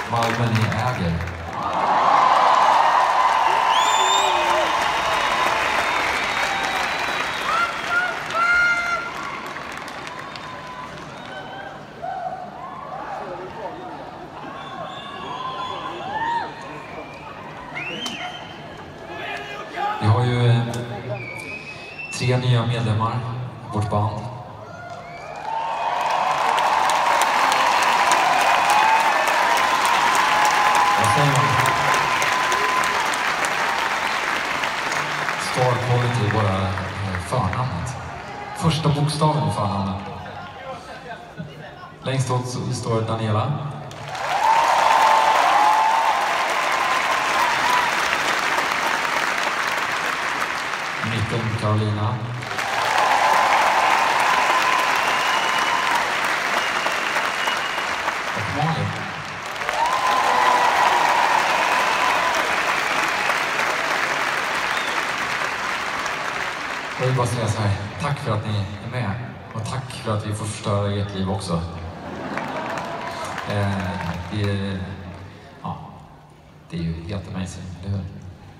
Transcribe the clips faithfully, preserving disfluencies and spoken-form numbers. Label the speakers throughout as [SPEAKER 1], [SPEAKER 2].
[SPEAKER 1] Malmö ni äger. Vi har ju eh, tre nya medlemmar i vårt band. Star quality, bara förnamnet. Första bokstaven i förnamnet. Längst åt så står Daniela. Mitten Carolina. Och Malin. Jag vill bara säga så här, tack för att ni är med och tack för att vi får förstöra ert liv också. Eh, det, är, ja, det är ju helt amazing, eller hur?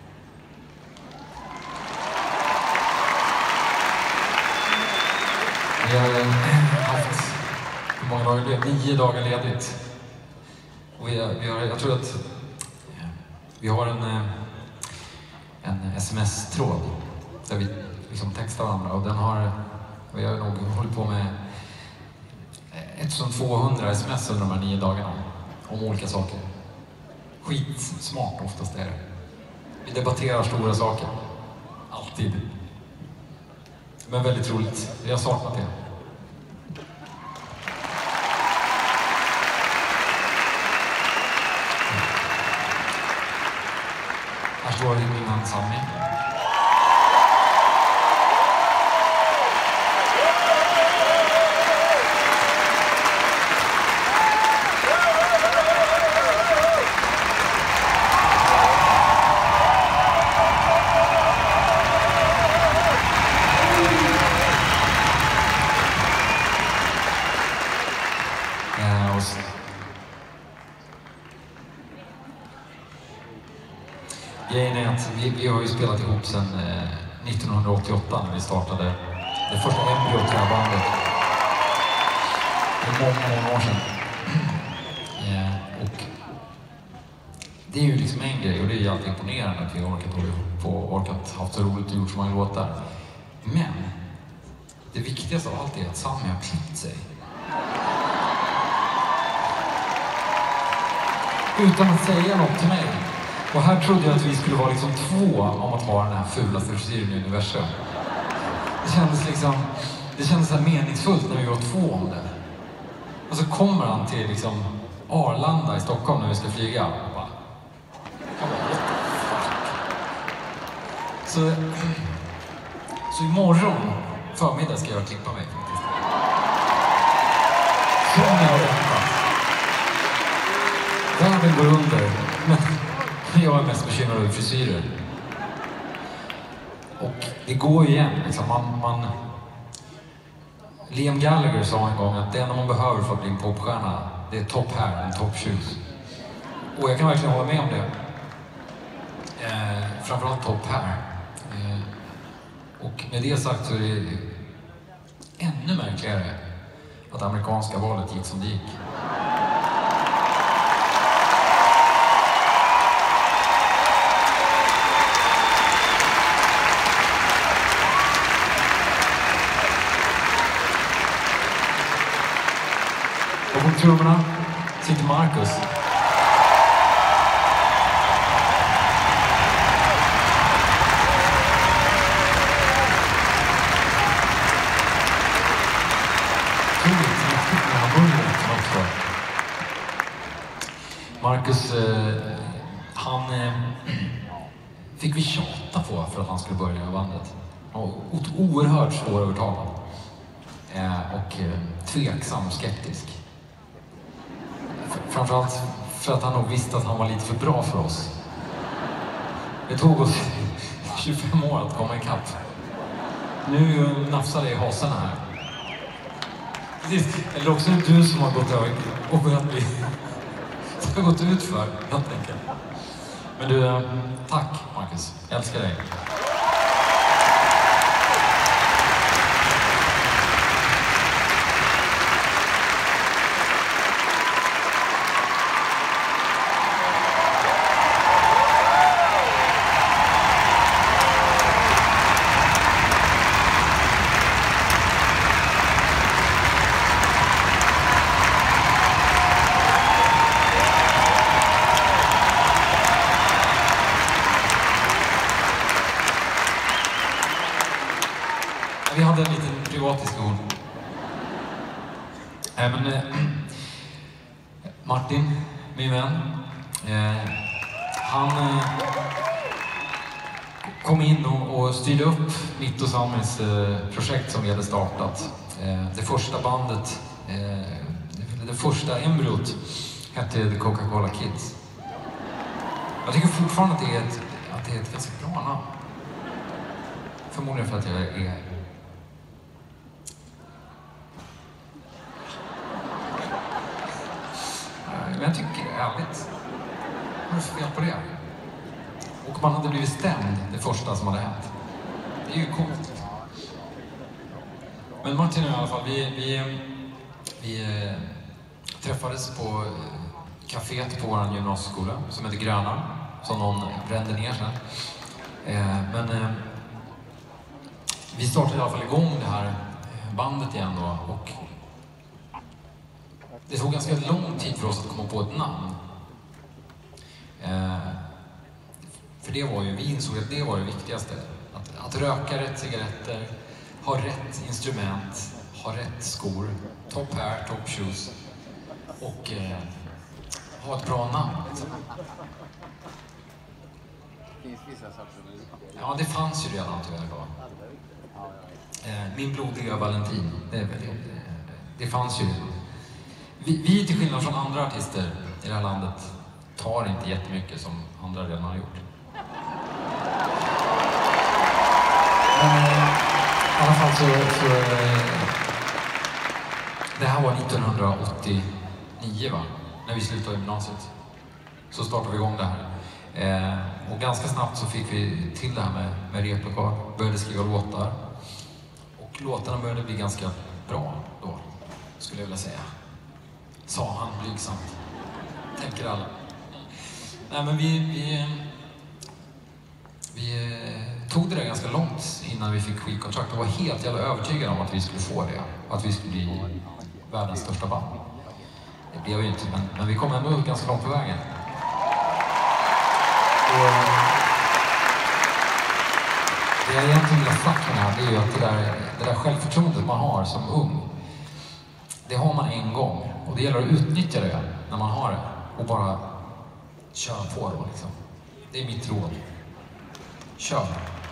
[SPEAKER 1] Vi har haft, hur många dagar ledigt? Nio dagar ledigt. Och vi har, vi har, jag tror att vi har en, en sms-tråd där vi liksom textar varandra och den har, vi har nog hållit på med etthundratvåhundra sms under de här nio dagarna om olika saker. Skitsmart oftast är det. Vi debatterar stora saker. Alltid. Men väldigt roligt. Vi har saknat det. Här står min man Sammy. Grejen är att vi, vi har ju spelat ihop sedan eh, nittonhundraåttioåtta när vi startade det första Embryo-träbandet. Det är många, många år sedan. eh, och det är ju liksom en grej och det är ju alltid imponerande att vi har orkat hålla ihop och orkat haft så roligt och gjort så många låtar. Men det viktigaste av allt är att Sammy har klippt sig. Utan att säga något till mig. Och här trodde jag att vi skulle vara liksom två om att ha den här fulaste frisyren i universum. Det kändes liksom, det kändes så här meningsfullt när vi var två om det. Och så kommer han till liksom Arlanda i Stockholm när vi ska flyga. Och bara, jag bara, what the fuck? Så, så imorgon förmiddag ska jag klippa mig faktiskt. Som jag har väntat. Världen går under. Men jag är mest bekymrad över frisyrer. Och det går ju igen. Liksom. Man, man... Liam Gallagher sa en gång att det enda man behöver för att bli en popstjärna, det är top hair, en top shoes. Och jag kan verkligen hålla med om det. Eh, framförallt top hair. Eh, och med det sagt så är det ännu märkligare att amerikanska valet gick som det gick. Och på trummorna sitter Marcus. Marcus, eh, han eh, fick vi tjata på för att han skulle börja i bandet. Och oerhört svårövertalad. Eh, och eh, tveksam och skeptisk. Framförallt för att han nog visste att han var lite för bra för oss. Det tog oss tjugofem år att komma ikapp. Nu nafsar det i hasen här. Precis. Eller också är det du som har gått över och börjat bli har gått ut för, helt enkelt. Men du, tack Marcus. Jag älskar dig. Vi hade en liten privat diskussion. Äh, men, eh, Martin, min vän, eh, han eh, kom in och, och styrde upp mitt och Samis eh, projekt som vi hade startat. Eh, det första bandet, eh, det första embryot hette The Coca-Cola Kids. Jag tycker fortfarande att det är ett, att det är ett ganska bra namn. Förmodligen för att jag är Men jag tycker det är ärligt. Vad är det för fel på det? Och man hade blivit stämd det första som hade hänt. Det är ju coolt. Men Martin och jag i alla fall, vi, vi, vi eh, träffades på kaféet på vår gymnasieskola som heter Gröna, som någon brände ner sen. Eh, men eh, vi startade i alla fall igång det här bandet igen då, och det tog ganska lång tid för oss att komma på ett namn. Eh, för det var ju, vi insåg att det var det viktigaste. Att, att röka rätt cigaretter, ha rätt instrument, ha rätt skor, top hair, top shoes och eh, ha ett bra namn. Liksom. Ja, det fanns ju redan tyvärr då. Eh, min blodiga Valentin, det, det, det, det fanns ju redan. Vi, vi till skillnad från andra artister i det här landet tar inte jättemycket som andra redan har gjort. Men eh, i alla fall så, så eh, det här var nittonhundraåttionio va? När vi slutade gymnasiet. Så startade vi igång det här. Eh, och ganska snabbt så fick vi till det här med, med replokal. Började skriva låtar. Och låtarna började bli ganska bra då, skulle jag vilja säga. Sa han blygsamt. Tänker alla. Nej, men vi, vi, vi tog det där ganska långt innan vi fick skivkontrakt. Jag var helt jävla övertygad om att vi skulle få det. Att vi skulle bli världens största band. Det blev ju inte, men, men vi kom ändå ganska långt på vägen. Och det jag egentligen vill ha sagt med det här, det är ju att det där, det där självförtroendet man har som ung, det har man en gång. Och det gäller att utnyttja det när man har det. Och bara kör på det liksom. Det är mitt råd. Kör.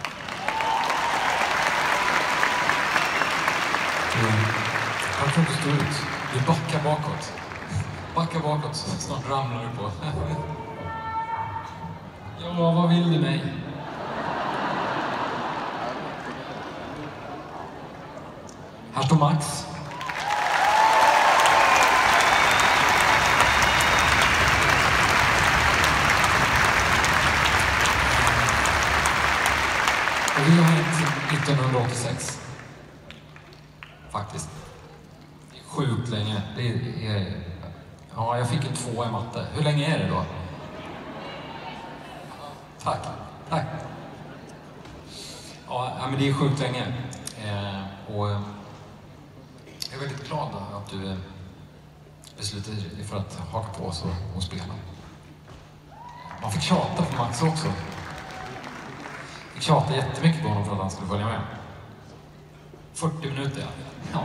[SPEAKER 1] Jag tror inte stå ut. Du backar bakåt. Backa bakåt så snart ramlar du på. Ja, vad vill du mig? Här står Max. Och vi har hängt nittonhundraåttiosex. Faktiskt. Det är sjukt länge. Det är... Ja, jag fick en två i matte. Hur länge är det då? Tack. Tack. Ja, men det är sjukt länge. Eh, och jag är väldigt glad att du beslutade dig för att haka på oss och, och spela. Man fick tjata på Max också. Jag tjatade jättemycket på honom för att han skulle följa med. fyrtio minuter, ja.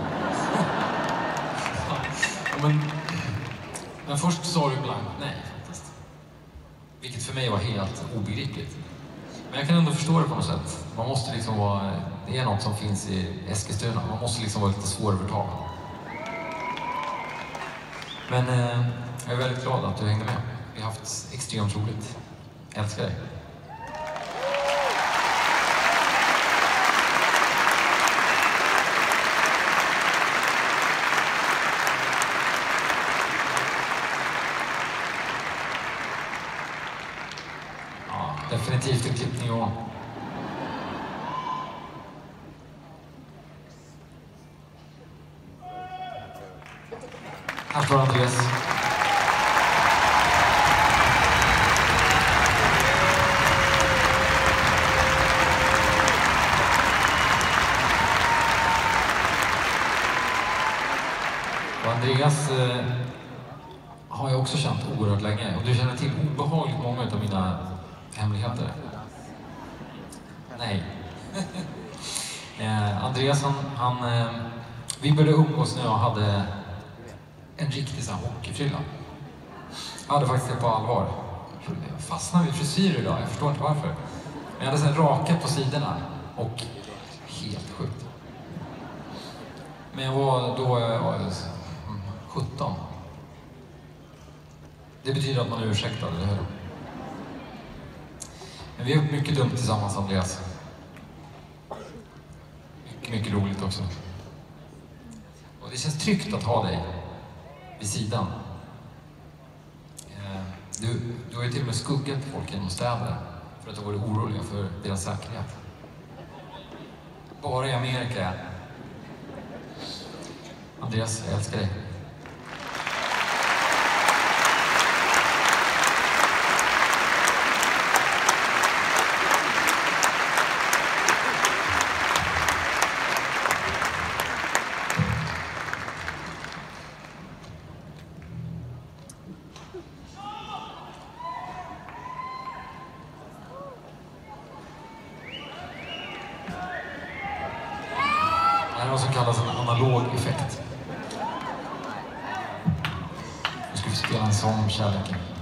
[SPEAKER 1] Ja, men, men först sa du blankt nej, faktiskt. Vilket för mig var helt obegripligt. Men jag kan ändå förstå det på något sätt. Man måste liksom vara... Det är något som finns i Eskilstuna. Man måste liksom vara lite svårövertalad. Men eh, jag är väldigt glad att du hängde med. Vi har haft extremt roligt. Jag älskar dig. Definitivt en klippning i år. Här står Andreas. Och Andreas eh, har jag också känt oerhört länge. Och du känner till obehagligt många av mina hemligheter. Nej. eh, Andreas, han, han, eh, vi började umgås när jag hade en riktig sån här hockeyfrilla. Jag hade faktiskt det på allvar. Jag fastnade vid frisyr idag, jag förstår inte varför. Men jag hade sen rakat på sidorna och helt sjukt. Men jag var då jag var sjutton. Det betyder att man är ursäktad, eller hur? Men vi har gjort mycket dumt tillsammans, Andreas. Mycket, mycket roligt också. Och det känns tryggt att ha dig vid sidan. Du, du har ju till och med skuggat folk genom städer för att de varit oroliga för deras säkerhet. Bara i Amerika. Andreas, jag älskar dig. Det är vad som kallas en analog effekt. Nu ska vi spela en sång om kärleken.